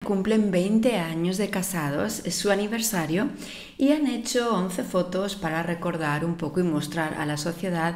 cumplen 20 años de casados, es su aniversario, y han hecho 11 fotos para recordar un poco y mostrar a la sociedad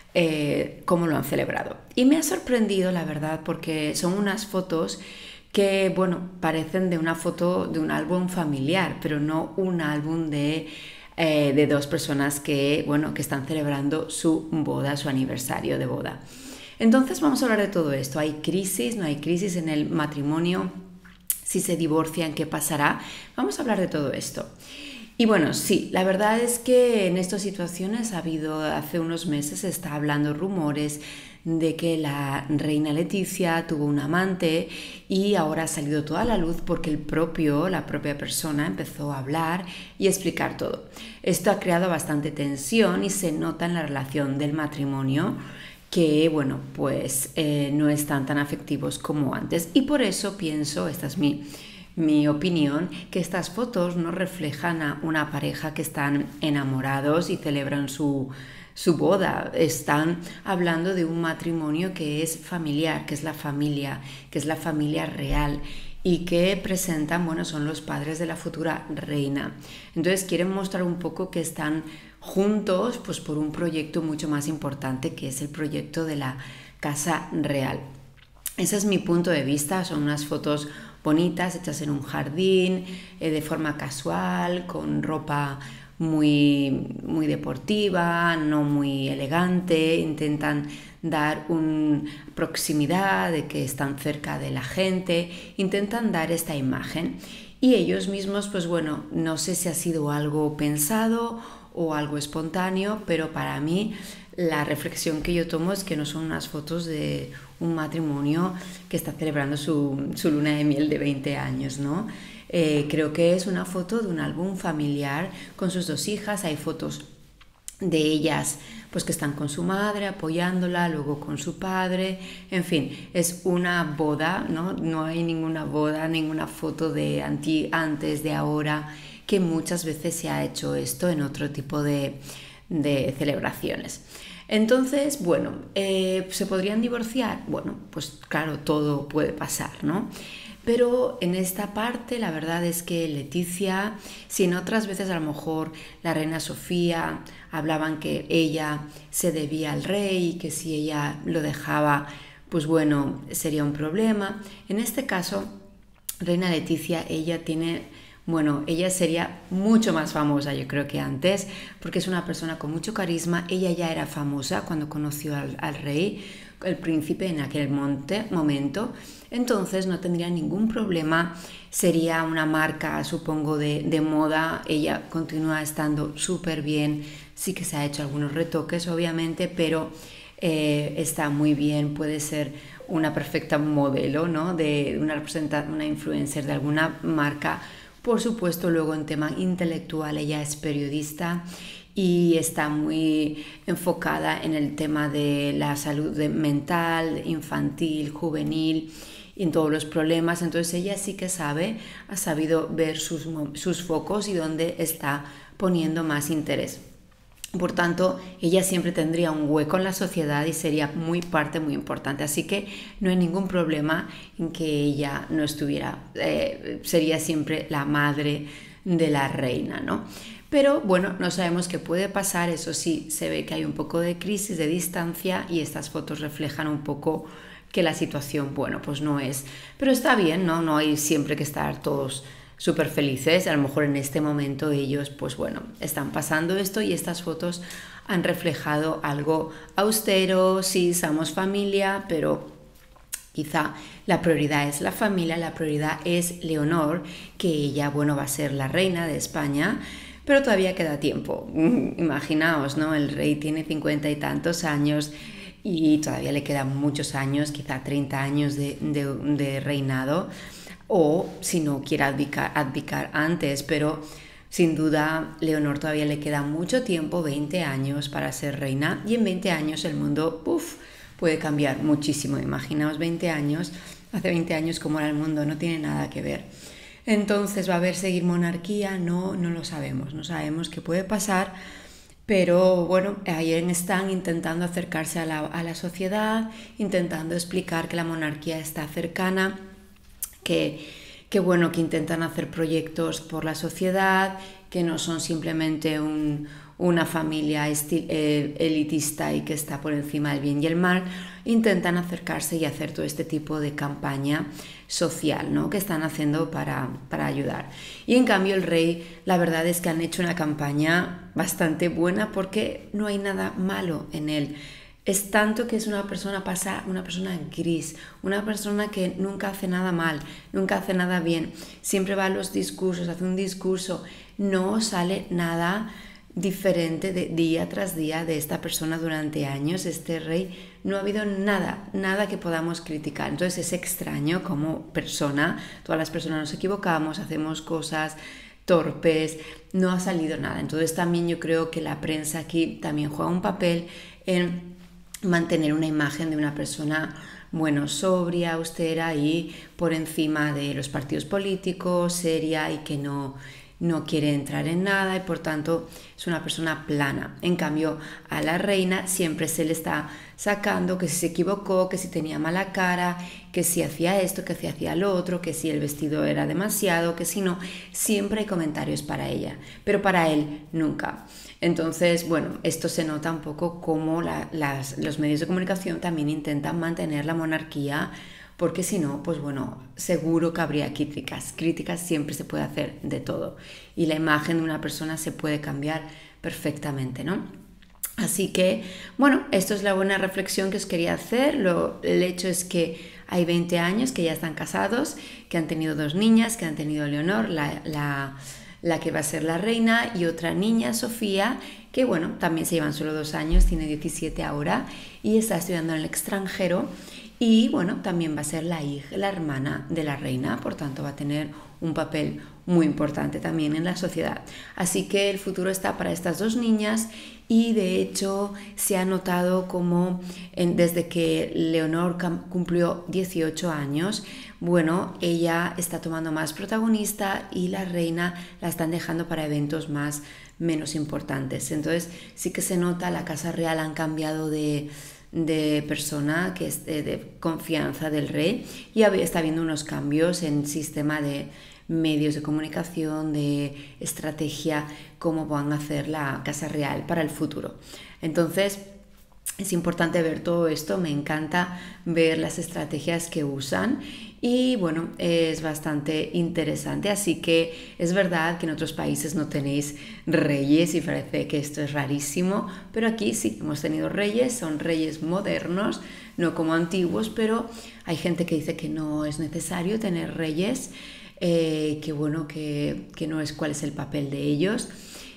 cómo lo han celebrado. Y me ha sorprendido, la verdad, porque son unas fotos que, bueno, parecen de una foto de un álbum familiar, pero no un álbum de dos personas que, bueno, que están celebrando su boda, su aniversario de boda. Entonces vamos a hablar de todo esto. ¿Hay crisis? ¿No hay crisis en el matrimonio? Si se divorcian, ¿qué pasará? Vamos a hablar de todo esto. Y bueno, sí, la verdad es que en estas situaciones hace unos meses se está hablando rumores de que la reina Leticia tuvo un amante y ahora ha salido toda a la luz porque la propia persona empezó a hablar y explicar todo. Esto ha creado bastante tensión y se nota en la relación del matrimonio que, bueno, pues no están tan afectivos como antes. Y por eso pienso, esta es mi opinión, que estas fotos no reflejan a una pareja que están enamorados y celebran su boda. Están hablando de un matrimonio que es familiar, que es la familia real y que presentan, bueno, son los padres de la futura reina. Entonces quieren mostrar un poco que están juntos pues por un proyecto mucho más importante, que es el proyecto de la Casa Real. Ese es mi punto de vista. Son unas fotos bonitas, hechas en un jardín, de forma casual, con ropa muy, muy deportiva, no muy elegante. Intentan dar una proximidad de que están cerca de la gente, intentan dar esta imagen. Y ellos mismos, pues bueno, no sé si ha sido algo pensado o algo espontáneo, pero para mí la reflexión que yo tomo es que no son unas fotos de un matrimonio que está celebrando su luna de miel de 20 años, ¿no? Creo que es una foto de un álbum familiar con sus dos hijas. Hay fotos de ellas pues que están con su madre apoyándola, luego con su padre, en fin, es una boda, no hay ninguna boda, ninguna foto de antes, de ahora, que muchas veces se ha hecho esto en otro tipo de celebraciones. Entonces, bueno, ¿se podrían divorciar? Bueno, pues claro, todo puede pasar, ¿no? Pero en esta parte la verdad es que Leticia, si en otras veces a lo mejor la reina Sofía hablaban que ella se debía al rey, que si ella lo dejaba, pues bueno, sería un problema. En este caso, reina Leticia, ella sería mucho más famosa, yo creo, que antes, porque es una persona con mucho carisma. Ella ya era famosa cuando conoció al rey, el príncipe, en aquel momento. Entonces no tendría ningún problema, sería una marca, supongo, de moda. Ella continúa estando súper bien, sí que se ha hecho algunos retoques, obviamente, pero está muy bien, puede ser una perfecta modelo, ¿no? De una influencer de alguna marca. Por supuesto, luego en tema intelectual, ella es periodista y está muy enfocada en el tema de la salud mental, infantil, juvenil, y en todos los problemas. Entonces ella sí que ha sabido ver sus focos y dónde está poniendo más interés. Por tanto, ella siempre tendría un hueco en la sociedad y sería muy importante. Así que no hay ningún problema en que ella no estuviera, sería siempre la madre de la reina, ¿no? Pero bueno, no sabemos qué puede pasar. Eso sí, se ve que hay un poco de crisis, de distancia, y estas fotos reflejan un poco que la situación, bueno, pues no es. Pero está bien, ¿no? No hay siempre que estar todos súper felices. A lo mejor en este momento ellos, pues bueno, están pasando esto y estas fotos han reflejado algo austero. Sí, somos familia, pero quizá la prioridad es la familia, la prioridad es Leonor, que ella, bueno, va a ser la reina de España, pero todavía queda tiempo. Imaginaos, ¿no? El rey tiene 50 y tantos años y todavía le quedan muchos años, quizá 30 años de reinado, o si no quiere abdicar antes, pero sin duda Leonor todavía le queda mucho tiempo, 20 años para ser reina, y en 20 años el mundo puede cambiar muchísimo. Imaginaos 20 años, hace 20 años cómo era el mundo, no tiene nada que ver. Entonces, ¿va a haber seguir monarquía? No lo sabemos, no sabemos qué puede pasar, pero bueno, ahí están intentando acercarse a la sociedad, intentando explicar que la monarquía está cercana, que que bueno, que intentan hacer proyectos por la sociedad, que no son simplemente una familia elitista y que está por encima del bien y el mal. Intentan acercarse y hacer todo este tipo de campaña social, ¿no?, que están haciendo para ayudar. Y en cambio el rey, la verdad es que han hecho una campaña bastante buena porque no hay nada malo en él. Es tanto que es una persona gris, una persona que nunca hace nada mal, nunca hace nada bien, siempre va a los discursos, hace un discurso, no sale nada diferente de día tras día de esta persona durante años. Este rey, no ha habido nada que podamos criticar. Entonces es extraño como persona, todas las personas nos equivocamos, hacemos cosas torpes, no ha salido nada. Entonces también yo creo que la prensa aquí también juega un papel en mantener una imagen de una persona, bueno, sobria, austera y por encima de los partidos políticos, seria y que no quiere entrar en nada y por tanto es una persona plana. En cambio a la reina siempre se le está sacando que si se equivocó, que si tenía mala cara, que si hacía esto, que si hacía lo otro, que si el vestido era demasiado, que si no, siempre hay comentarios para ella, pero para él nunca. Entonces, bueno, esto se nota un poco como los medios de comunicación también intentan mantener la monarquía, porque si no, pues bueno, seguro que habría críticas siempre se puede hacer de todo y la imagen de una persona se puede cambiar perfectamente, ¿no? Así que, bueno, esto es la buena reflexión que os quería hacer. El hecho es que hay 20 años que ya están casados, que han tenido 2 niñas, que han tenido Leonor, la que va a ser la reina, y otra niña, Sofía, que bueno, también se llevan solo 2 años, tiene 17 ahora y está estudiando en el extranjero. Y bueno, también va a ser la hermana de la reina, por tanto va a tener un papel muy importante también en la sociedad. Así que el futuro está para estas 2 niñas y de hecho se ha notado como desde que Leonor cumplió 18 años, bueno, ella está tomando más protagonista y la reina la están dejando para eventos menos importantes. Entonces sí que se nota, la Casa Real han cambiado de persona, que es de confianza del rey, y está habiendo unos cambios en sistema de medios de comunicación, de estrategia, cómo van a hacer la Casa Real para el futuro. Entonces es importante ver todo esto, me encanta ver las estrategias que usan y bueno, es bastante interesante. Así que es verdad que en otros países no tenéis reyes y parece que esto es rarísimo, pero aquí sí hemos tenido reyes, son reyes modernos, no como antiguos, pero hay gente que dice que no es necesario tener reyes, que bueno, que no es cuál es el papel de ellos.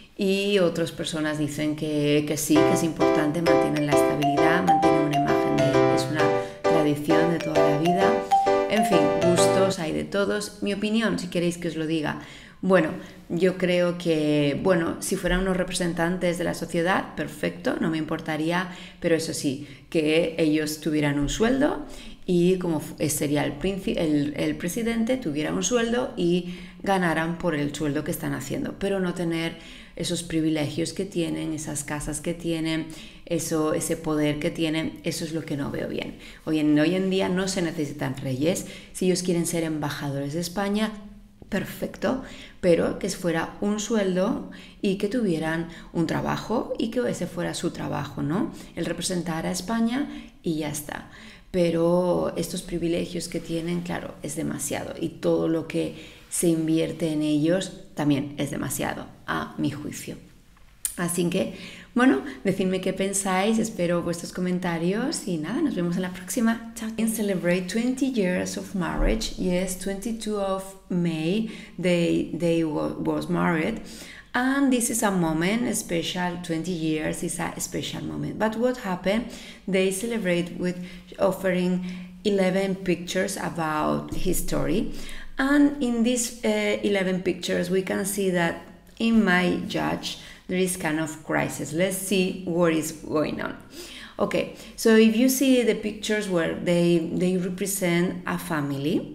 Y otras personas dicen que sí, que es importante, mantienen la estabilidad, mantienen una imagen es una tradición de toda la vida. En fin, gustos hay de todos. Mi opinión, si queréis que os lo diga. Bueno, yo creo que, bueno, si fueran unos representantes de la sociedad, perfecto, no me importaría, pero eso sí, que ellos tuvieran un sueldo y como sería el presidente, tuviera un sueldo y ganaran por el sueldo que están haciendo, pero no tener esos privilegios que tienen, esas casas que tienen, ese poder que tienen. Eso es lo que no veo bien. Hoy en día no se necesitan reyes. Si ellos quieren ser embajadores de España, perfecto, pero que fuera un sueldo y que tuvieran un trabajo y que ese fuera su trabajo, ¿no? El representar a España y ya está. Pero estos privilegios que tienen, claro, es demasiado, y todo lo que se invierte en ellos también es demasiado, a mi juicio. Así que, bueno, decidme qué pensáis, espero vuestros comentarios y nada, nos vemos en la próxima. Chao. Celebrate 20 years of marriage. Yes, 22 of May they was married. And this is a moment, a special 20 years is a special moment. But what happened? They celebrate with offering 11 pictures about his story. And in these 11 pictures, we can see that, in my judge, there is kind of crisis. Let's see what is going on. Okay, so if you see the pictures where they represent a family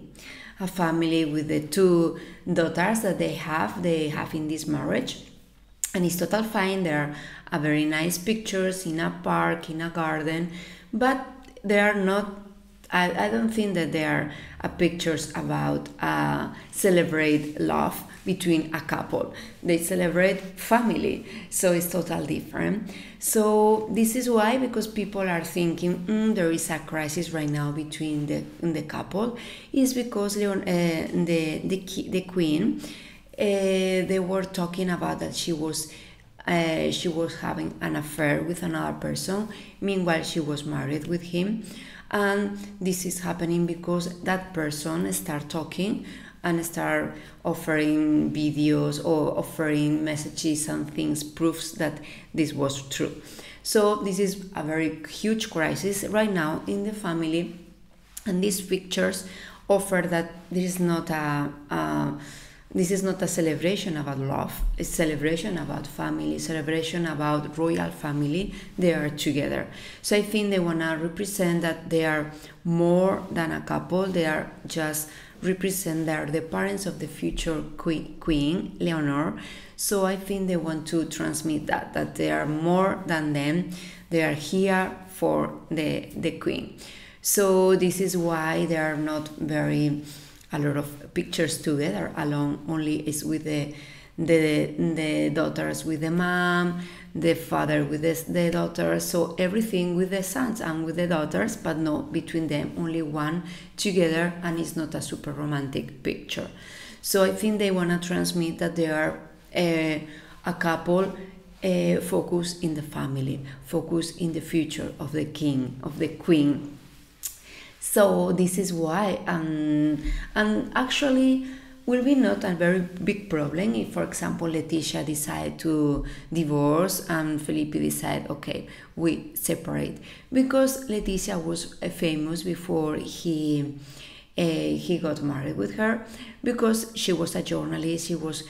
with the 2 daughters that they have in this marriage, and it's total fine. There are very nice pictures in a park, in a garden, but they are not I don't think that there are pictures about celebrate love between a couple. They celebrate family, so it's totally different. So this is why, because people are thinking there is a crisis right now between the couple, is because the queen, they were talking about that she was having an affair with another person. Meanwhile, she was married with him, and this is happening because that person start talking and start offering videos or offering messages and things, proofs that this was true. So this is a very huge crisis right now in the family, and these pictures offer that this is not a celebration about love. It's celebration about family, celebration about royal family. They are together. So I think they want to represent that they are more than a couple. They are just represent, they are the parents of the future Queen Leonor. So I think they want to transmit that they are more than them. They are here for the Queen. So this is why there are not a lot of pictures together alone. Only is with the daughters with the mom, the father with the daughters, so everything with the sons and with the daughters, but no between them, only one together, and it's not a super romantic picture. So I think they want to transmit that they are a couple focused in the family, focused in the future of the king, of the queen. So this is why, and actually will be not a very big problem if, for example, Leticia decide to divorce and Felipe decide, okay, we separate, because Leticia was famous before he got married with her, because she was a journalist. She was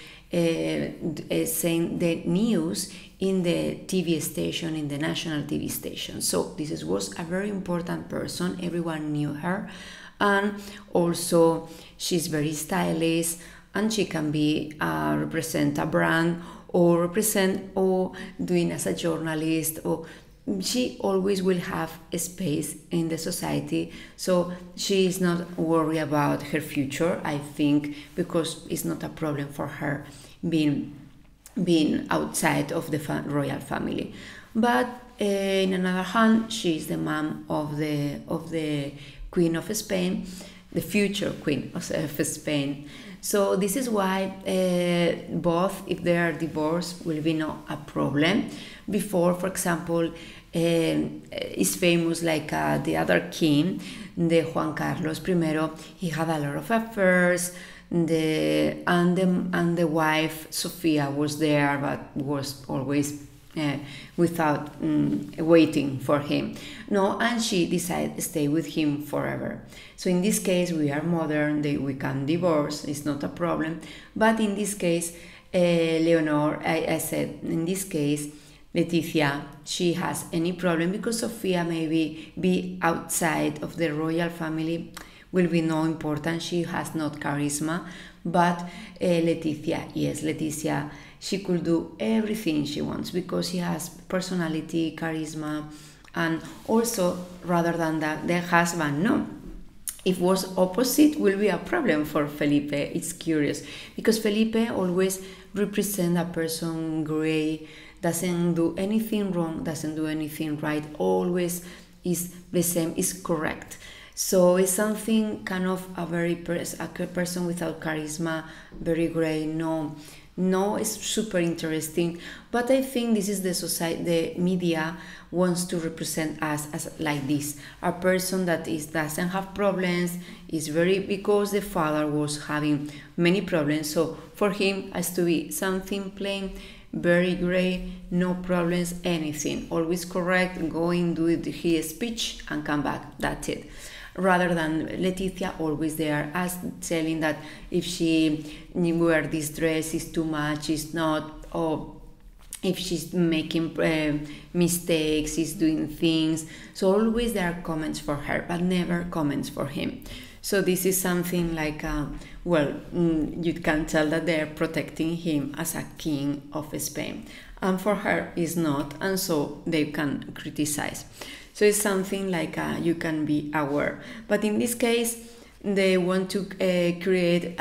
saying the news in the TV station, in the national TV station. So this was a very important person. Everyone knew her. And also she's very stylish, and she can be represent a brand or represent or doing as a journalist, or she always will have a space in the society. So she is not worried about her future, I think, because it's not a problem for her being outside of the royal family. But in another hand, she is the mom of the Queen of Spain, the future Queen of Spain. So this is why both, if they are divorced, will be not a problem. Before, for example, is famous like the other king, the Juan Carlos I. He had a lot of affairs. And the wife Sofia was there, but was always without waiting for him. No, and she decided to stay with him forever. So in this case, we are modern, we can divorce, it's not a problem. But in this case, Leonor, I said, in this case, Leticia, she has any problem because Sofia maybe be outside of the royal family, will be no important. She has not charisma, but Leticia, yes, Leticia, she could do everything she wants because she has personality, charisma, and also rather than that, the husband, no. If was opposite, will be a problem for Felipe. It's curious because Felipe always represent a person gray, doesn't do anything wrong, doesn't do anything right, always is the same, is correct. So it's something kind of a person without charisma, very gray. No, it's super interesting. But I think this is the society, the media wants to represent us as like this, a person that doesn't have problems, is very, because the father was having many problems. So for him has to be something plain, very gray, no problems, anything, always correct, going, do his speech and come back, that's it. Rather than Leticia, always there, as telling that if she wear this dress is too much, is not, or if she's making mistakes, is doing things. So always there are comments for her, but never comments for him. So this is something like, you can tell that they're protecting him as a king of Spain. And for her is not, and so they can criticize. So it's something like you can be aware. But in this case, they want to create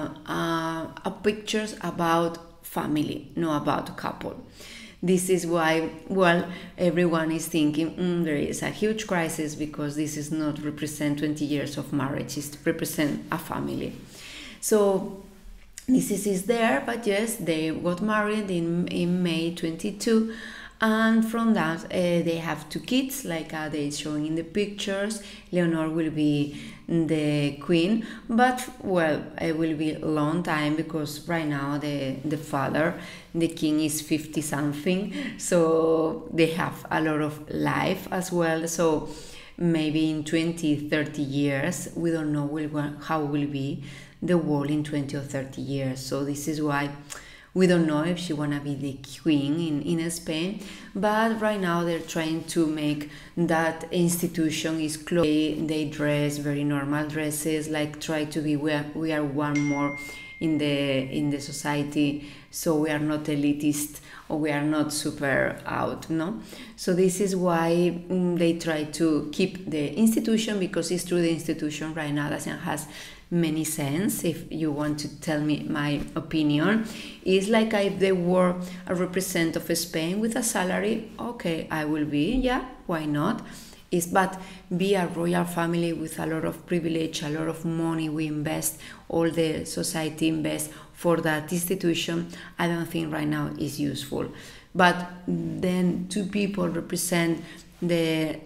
pictures about family, not about couple. This is why, well, everyone is thinking there is a huge crisis because this is not represent 20 years of marriage, it represent a family. So this is there, but yes, they got married in May 22, and from that they have 2 kids, like they showing in the pictures. Leonor will be the queen, but well, it will be a long time because right now the father, the king, is 50 something, so they have a lot of life as well. So maybe in 20-30 years, we don't know how will be the world in 20 or 30 years. So this is why we don't know if she wanna be the queen in Spain, but right now they're trying to make that institution is closed. They dress very normal dresses, like try to be we are one more in the society, so we are not elitist or we are not super out, no? So this is why they try to keep the institution, because it's true the institution right now doesn't have many sense. If you want to tell me my opinion, it's like if they were a representative of Spain with a salary, okay, I will be, yeah, why not? But be a royal family with a lot of privilege, a lot of money we invest, all the society invest for that institution, I don't think right now is useful. But then 2 people represent the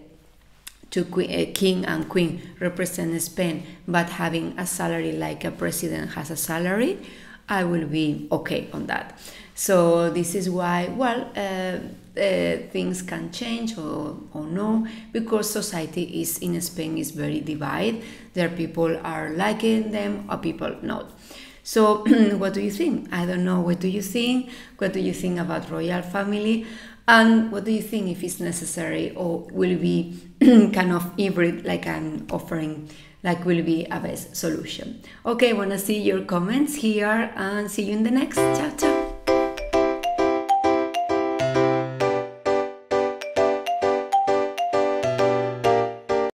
king and queen represent Spain, but having a salary like a president has a salary, I will be okay on that. So this is why, well, things can change or no, because society is in Spain is very divided. There people are liking them or people not. So what do you think? I don't know. What do you think? What do you think about royal family? And what do you think, if it's necessary or will be kind of hybrid, like I'm offering, like will be a best solution? Okay, I want to see your comments here and see you in the next. Ciao, ciao.